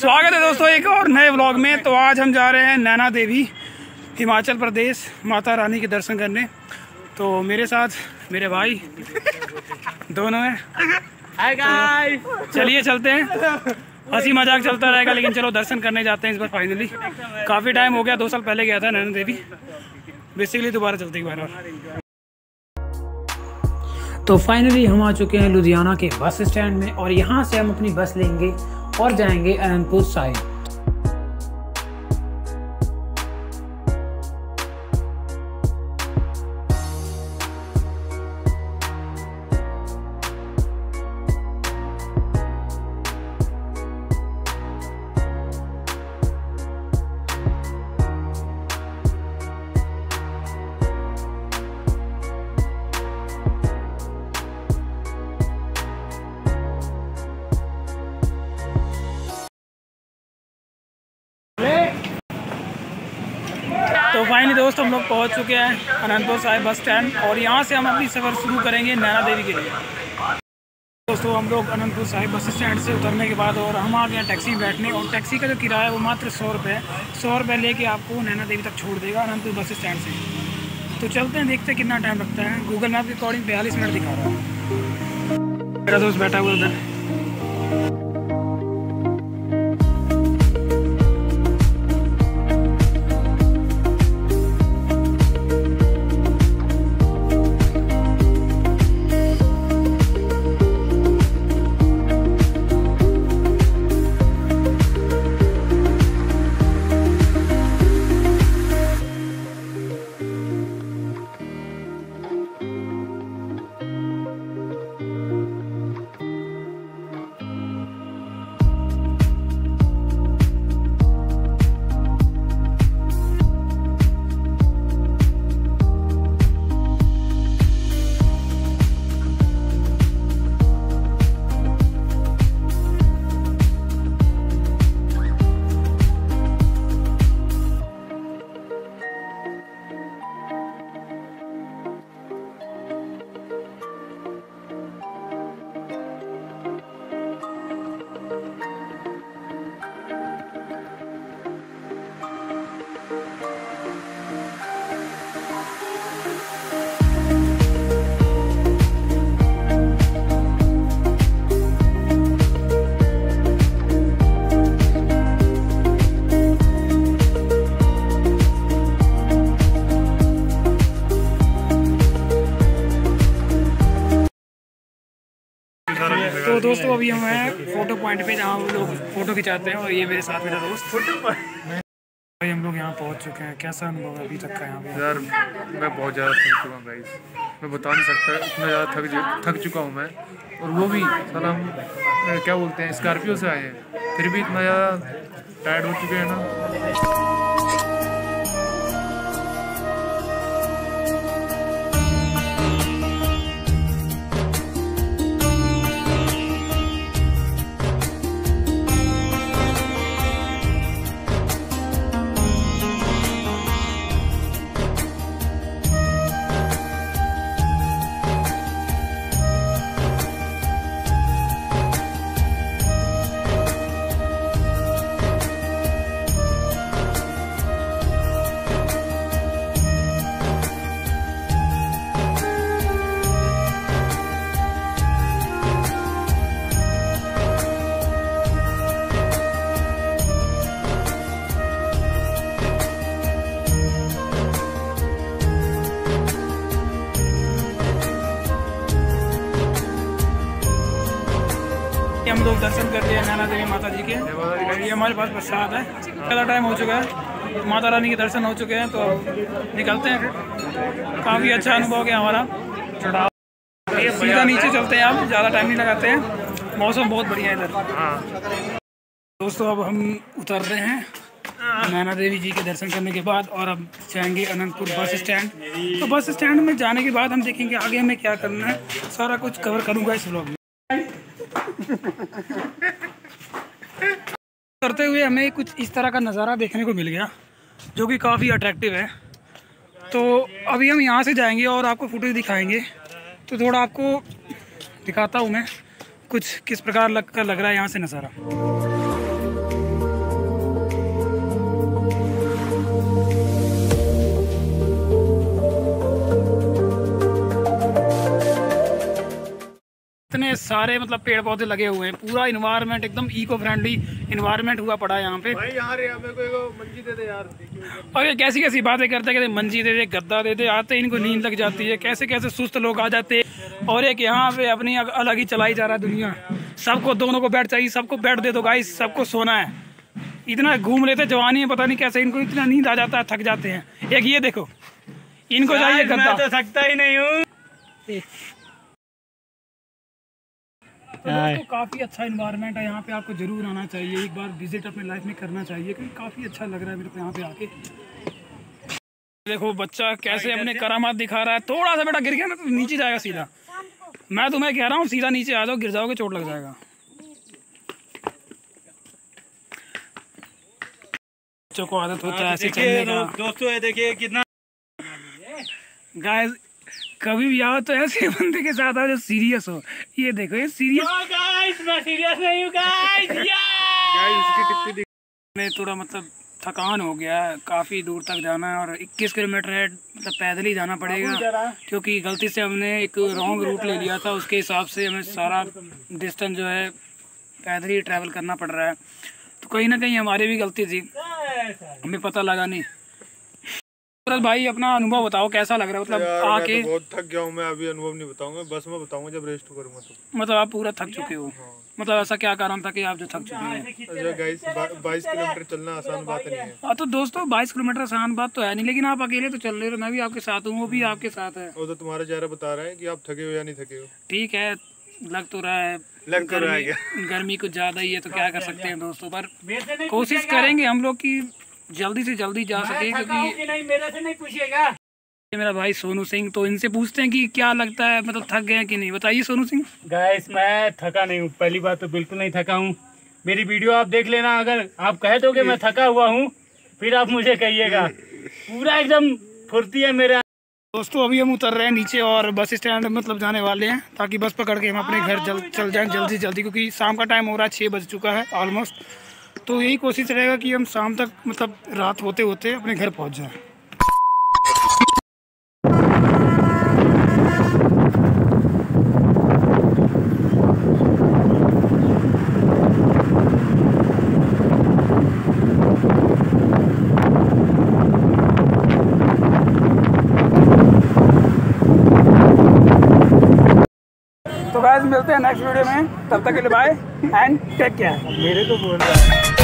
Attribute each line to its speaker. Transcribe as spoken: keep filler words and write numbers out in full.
Speaker 1: स्वागत है दोस्तों एक और नए व्लॉग में। तो आज हम जा रहे हैं नैना देवी हिमाचल प्रदेश माता रानी के दर्शन करने। तो मेरे साथ मेरे भाई दोनों हैं। हाय गाइस, चलिए चलते हैं। हंसी मजाक चलता रहेगा लेकिन चलो दर्शन करने जाते हैं इस बार फाइनली। काफ़ी टाइम हो गया, दो साल पहले गया था नैना देवी, बेसिकली दोबारा चलते एक बार।
Speaker 2: तो फाइनली हम आ चुके हैं लुधियाना के बस स्टैंड में और यहाँ से हम अपनी बस लेंगे और जाएंगे अनंतपुर साहिब।
Speaker 1: तो फाइनली दोस्त हम लोग पहुंच चुके हैं अनंतपुर साहिब बस स्टैंड और यहाँ से हम अपनी सफ़र शुरू करेंगे नैना देवी के लिए। दोस्तों हम लोग अनंतपुर साहिब बस स्टैंड से उतरने के बाद और हम आ गए टैक्सी बैठने, और टैक्सी का जो किराया है वो मात्र सौ रुपये है। सौ रुपये लेके आपको नैना देवी तक छोड़ देगा अनंतपुर बस स्टैंड से। तो चलते हैं, देखते हैं कितना टाइम लगता है। गूगल मैप के अकॉर्डिंग बयालीस मिनट दिखा रहा है। मेरा दोस्त बैठा हुआ उधर। तो दोस्तों अभी हम हैं फोटो पॉइंट पे जहाँ लोग फोटो खिंचाते हैं, और ये मेरे साथ मेरा दोस्त फोटो भाई। हम लोग यहाँ पहुँच चुके हैं। कैसा अनुभव है अभी तक का यहाँ पे?
Speaker 3: यार मैं बहुत ज़्यादा थक चुका हूँ गाइस, मैं बता नहीं सकता इतना ज़्यादा थक थक चुका हूँ मैं। और वो भी सर हम क्या बोलते हैं स्कॉर्पियो से आए हैं, फिर भी इतना ज़्यादा टायर्ड हो चुके हैं ना।
Speaker 1: हम लोग दर्शन करते हैं नैना देवी माता जी के। ये हमारे पास प्रसाद है। ज़्यादा टाइम हो चुका है, माता रानी के दर्शन हो चुके हैं, तो निकलते हैं। काफ़ी अच्छा अनुभव गया हमारा। सीधा नीचे चलते हैं, आप ज़्यादा टाइम नहीं लगाते हैं। मौसम बहुत बढ़िया है इधर। दोस्तों अब हम उतर रहे हैं नैना देवी जी के दर्शन करने के बाद, और अब जाएंगे अनंतपुर बस स्टैंड। तो बस स्टैंड में जाने के बाद हम देखेंगे आगे हमें क्या करना है। सारा कुछ कवर करूँगा इस व्लॉग में। करते हुए हमें कुछ इस तरह का नज़ारा देखने को मिल गया जो कि काफ़ी अट्रैक्टिव है। तो अभी हम यहाँ से जाएंगे और आपको फुटेज दिखाएंगे। तो थोड़ा आपको दिखाता हूँ मैं कुछ किस प्रकार लग कर लग रहा है यहाँ से नज़ारा। सारे मतलब पेड़ पौधे लगे हुए हैं, पूरा इन्वायरमेंट एकदम इको फ्रेंडली इन्वायरमेंट हुआ पड़ा है यहाँ पे।
Speaker 3: भाई यहाँ रे हमें को मंजी दे दे यार।
Speaker 1: और ये कैसी कैसी बातें करते कहते मंजी दे दे, गद्दा दे दे, आते इनको नींद लग जाती है, कैसे कैसे सुस्त लोग आ जाते हैं। और एक यहाँ पे अपनी अलग ही चलाई जा रहा है दुनिया, सबको दोनों को बेड चाहिए, सबको बेड दे दो गाइस, सबको सोना है। इतना घूम लेते जवानी में, पता नहीं कैसे इनको इतना नींद आ जाता है, थक जाते हैं। एक ये देखो, इनको चाहिए गद्दा।
Speaker 4: मैं तो थकता ही नहीं हूँ।
Speaker 1: तो काफ़ी अच्छा इन्वायरमेंट है यहाँ पे, आपको जरूर आना चाहिए, एक बार विजिट अपने लाइफ में करना चाहिए, क्योंकि काफ़ी अच्छा लग रहा है मेरे को यहाँ पे आके। देखो बच्चा कैसे अपने करामात दिखा रहा है। थोड़ा सा बेटा गिर गया ना तो नीचे जाएगा सीधा। मैं तुम्हें कह रहा हूँ सीधा नीचे आ जाओ, गिर जाओगे चोट लग जाएगा। बच्चों को आदत होता है ऐसे चलने का।
Speaker 4: दोस्तों ये देखिए कितना
Speaker 1: गाइस, कभी भी आओ तो ऐसे बंदे के साथ आओ जो सीरियस हो। ये देखो ये सीरियस।
Speaker 4: गाइस मैं सीरियस नहीं हूँ गाइस।
Speaker 1: मैं थोड़ा मतलब थकान हो गया है, काफ़ी दूर तक जाना है और इक्कीस किलोमीटर है, मतलब पैदल ही जाना पड़ेगा, क्योंकि गलती से हमने एक रॉन्ग रूट ले लिया था। उसके हिसाब से हमें सारा डिस्टेंस जो है पैदल ही ट्रैवल करना पड़ रहा है। तो कहीं ना कहीं हमारी भी गलती थी, हमें पता लगा नहीं। भाई अपना अनुभव बताओ, कैसा लग रहा है मतलब आके?
Speaker 3: मैं तो बहुत थक गया हूँ, मैं अभी अनुभव नहीं बताऊंगा, बस मैं बताऊंगा जब रेस्ट करूंगा तो।
Speaker 1: मतलब आप पूरा थक चुके हो? मतलब ऐसा क्या कारण था कि आप जो थक चुके हो?
Speaker 3: गाइस बाईस किलोमीटर चलना आसान बात नहीं है।
Speaker 1: हाँ तो दोस्तों बाईस किलोमीटर आसान बात तो है नहीं, लेकिन आप अकेले तो चल रहे हो, मैं भी आपके साथ हूँ, वो भी आपके साथ है।
Speaker 3: वो तो तुम्हारा चेहरा बता रहा है कि आप थके हो या नहीं थके हो।
Speaker 1: ठीक है, लग तो रहा है,
Speaker 3: लग तो रहा है क्या?
Speaker 1: गर्मी कुछ ज़्यादा ही है, तो क्या कर सकते हैं दोस्तों, पर कोशिश करेंगे हम लोग की जल्दी से जल्दी जा सके, क्योंकि
Speaker 4: नहीं मेरे से नहीं पूछिएगा।
Speaker 1: ये मेरा भाई सोनू सिंह, तो इनसे पूछते हैं कि क्या लगता है, मतलब थक गए कि नहीं। बताइए सोनू सिंह।
Speaker 4: गाइस मैं थका नहीं हूँ, पहली बात तो बिल्कुल नहीं थका हूँ। मेरी वीडियो आप देख लेना, अगर आप कहे तो कि मैं थका हुआ हूँ फिर आप मुझे कहिएगा, पूरा एकदम फुर्ती है मेरा।
Speaker 1: दोस्तों अभी हम उतर रहे हैं नीचे और बस स्टैंड मतलब जाने वाले हैं, ताकि बस पकड़ के हम अपने घर जल चल जाएं जल्दी से जल्दी, क्योंकि शाम का टाइम हो रहा है, छः बज चुका है ऑलमोस्ट। तो यही कोशिश रहेगा कि हम शाम तक मतलब रात होते होते अपने घर पहुंच जाएं। तो गाइस मिलते हैं नेक्स्ट वीडियो में, तब तक के लिए बाय एंड टेक केयर।
Speaker 4: मेरे को बोल रहा है।